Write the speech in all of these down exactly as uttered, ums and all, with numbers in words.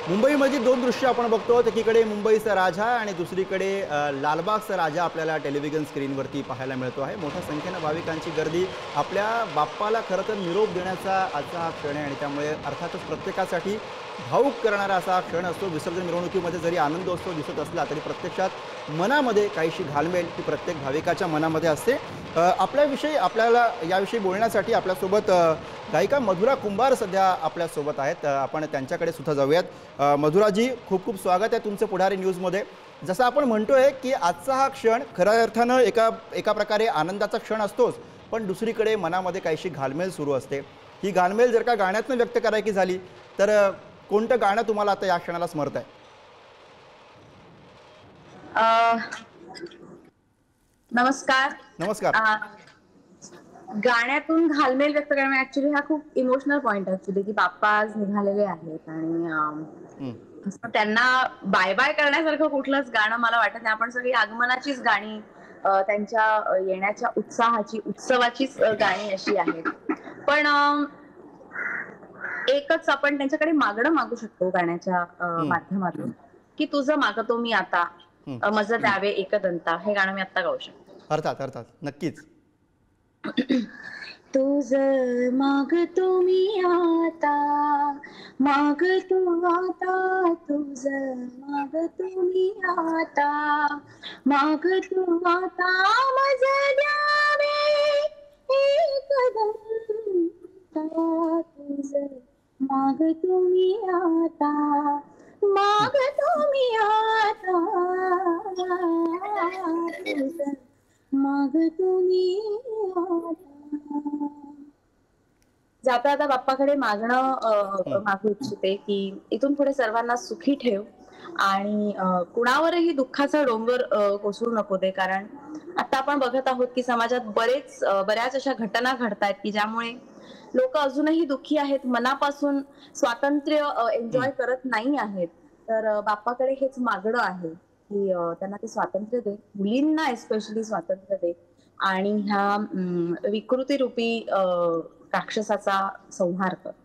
मुंबईमध्ये दोन दृश्य आपण बघतो, एकीकडे मुंबईचा राजा आणि दुसरीकडे लालबागचा राजा आपल्याला टेलिव्हिजन स्क्रीनवरती पाहायला मिळतो आहे। मोठ्या संख्येने भाविकांची गर्दी आपल्या बाप्पाला खरं तर निरोप देण्याचा आजचा हा क्षण आहे आणि त्यामुळे अर्थातच प्रत्येकासाठी भावुक करणारा असा क्षण असतो। विसर्जन मिरवणुकीमध्ये जरी आनंदोत्सव दिसत असला तरी प्रत्यक्षात मनामध्ये काहीशी घालमेल ती प्रत्येक भाविकाच्या मनामध्ये असते। आपल्याविषयी आपल्याला याविषयी बोलण्यासाठी आपल्यासोबत गायिका मधुरा कुंभार सध्या आपल्यासोबत आहेत। आपण त्यांच्याकडे सुद्धा जाऊयात। मधुराजी, खूप खूप स्वागत आहे तुमचं पुढारी न्यूजमध्ये। जसं आपण म्हणतोय की आजचा हा क्षण खऱ्या अर्थानं एका एका प्रकारे आनंदाचा क्षण असतोच, पण दुसरीकडे मनामध्ये काहीशी घालमेल सुरू असते। ही घालमेल जर का गाण्यातून व्यक्त करायची झाली तर कोणतं गाणं तुम्हाला आता या क्षणाला स्मरत आहे? नमस्कार नमस्कार। गाण्यातून घालमेल व्यक्त करणं ऍक्च्युली हा खूप इमोशनल पॉइंट ऍक्च्युली की बाप्पा आज निघालेले आहेत आणि त्यांना बाय बाय करण्यासारखं कुठलंच गाणं मला वाटत नाही। आपण सगळी आगमनाचीच गाणी, त्यांच्या येण्याच्या उत्साहाची उत्सवाचीच गाणी अशी आहेत, पण एकच आपण त्यांच्याकडे मागणं मागू शकतो गाण्याच्या माध्यमातून की तुझं मागतो मी आता मज द्यावे एकदंता, हे गाणं मी आता गाऊ शकतो। अर्थात अर्थात नक्कीच। तुझं मागतो मी आता, मागतो आता, तुझं मागतो मी आता, मागतो आता मज द्यावे एकदंता, तुझं मागतो मी आता, मागतो मी आता, तुझं मागतो मी आता। जाता आता बाप्पाकडे मागणं मागू इच्छिते की इथून पुढे सर्वांना सुखी ठेव आणि कुणावरही दुःखाचा डोंगर कोसळू नको दे, कारण आता आपण बघत आहोत की समाजात बरेच बऱ्याच अशा घटना घडतायत की ज्यामुळे लोक अजूनही दुःखी आहेत, मनापासून स्वातंत्र्य एन्जॉय करत नाही आहेत। तर बाप्पाकडे हेच मागणं आहे की त्यांना ते स्वातंत्र्य दे, मुलींना एस्पेशली स्वातंत्र्य दे आणि ह्या विकृती रूपी राक्षसाचा संहार कर।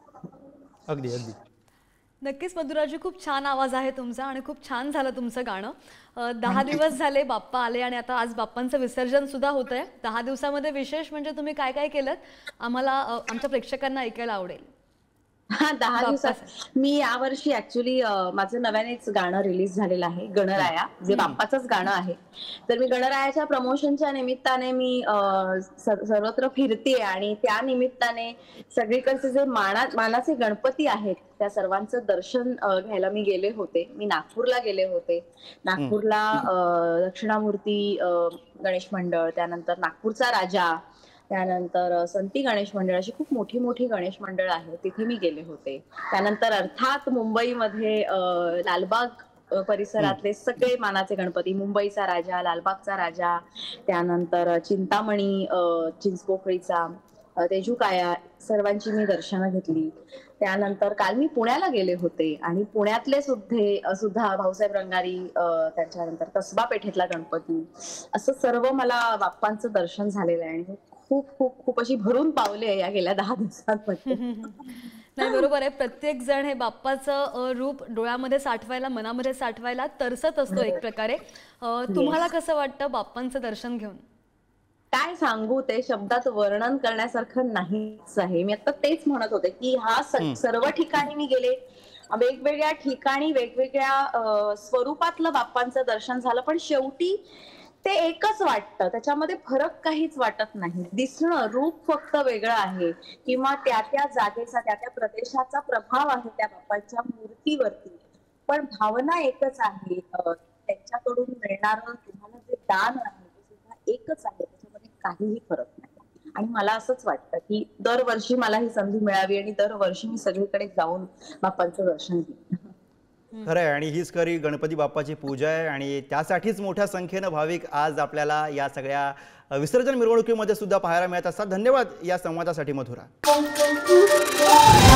अगदी अगदी नक्कीच मधुराजी, खूप छान आवाज आहे तुमचा आणि खूप छान झालं तुमचं गाणं। दहा दिवस झाले बाप्पा आले आणि आता आज बाप्पांचं विसर्जन सुद्धा होत आहे। दहा दिवसामध्ये विशेष म्हणजे तुम्ही काय काय केलं आम्हाला आमच्या प्रेक्षकांना ऐकायला आवडेल। हा दहा दिवसात मी यावर्षी ऍक्च्युली माझं नव्यानेच गाणं रिलीज झालेलं आहे, गणराया, जे बाप्पाचंच गाणं आहे। तर मी गणरायाच्या प्रमोशनच्या निमित्ताने मी सर्वत्र फिरते आणि त्या निमित्ताने सगळीकडचे जे माना मानाचे गणपती आहेत त्या सर्वांचं दर्शन घ्यायला मी गेले होते। मी नागपूरला गेले होते। नागपूरला दक्षिणामूर्ती गणेश मंडळ, त्यानंतर नागपूरचा राजा, त्यानंतर संती गणेश मंडळ, अशी खूप मोठी मोठी गणेश मंडळ आहे, तिथे मी गेले होते। त्यानंतर अर्थात मुंबईमध्ये लालबाग परिसरातले सगळे मानाचे गणपती, मुंबईचा राजा, लालबागचा राजा, त्यानंतर चिंतामणी चिंचपोकळीचा, तेजूकाया, सर्वांची मी दर्शनं घेतली। त्यानंतर काल मी पुण्याला गेले होते आणि पुण्यातले सुद्धा सुद्धा भाऊसाहेब रंगारी, त्याच्यानंतर कसबा पेठेतला गणपती, असं सर्व मला बाप्पांचं दर्शन झालेलं आहे आणि खूप खूप खूप अशी भरून पावले या गेल्या दहा दिवसांमध्ये। नाही, बरोबर आहे। प्रत्येक जण हे बाप्पाचं रूप डोळ्यामध्ये साठवायला, मनामध्ये साठवायला तरसत असतो एक प्रकारे। तुम्हाला कसं वाटतं बाप्पांचं दर्शन घेऊन? काय सांगू, ते शब्दात वर्णन करण्यासारखं नाहीच आहे। मी आता तेच म्हणत होते की हा सर्व ठिकाणी मी गेले, वेगवेगळ्या ठिकाणी वेगवेगळ्या स्वरूपातलं बाप्पांचं दर्शन झालं, पण शेवटी ते एकच वाटतं, त्याच्यामध्ये फरक काहीच वाटत नाही। दिसणं, रूप फक्त वेगळं आहे किंवा त्या त्या जागेचा, त्या त्या प्रदेशाचा प्रभाव आहे त्या बाप्पांच्या मूर्तीवरती, पण भावना एकच आहे। त्यांच्याकडून मिळणारं तुम्हाला जे दान आहे ते सुद्धा एकच आहे, त्याच्यामध्ये काहीही फरक नाही। आणि मला असंच वाटतं की दरवर्षी मला ही संधी मिळावी आणि दरवर्षी मी सगळीकडे जाऊन बाप्पांचं दर्शन घेईन। खरं आहे आणि हीच खरी गणपती बाप्पाची पूजा आहे आणि त्यासाठीच मोठ्या संख्येनं भाविक आज आपल्याला या सगळ्या विसर्जन मिरवणुकीमध्ये सुद्धा पाहायला मिळत असतात। धन्यवाद या संवादासाठी मधुरा।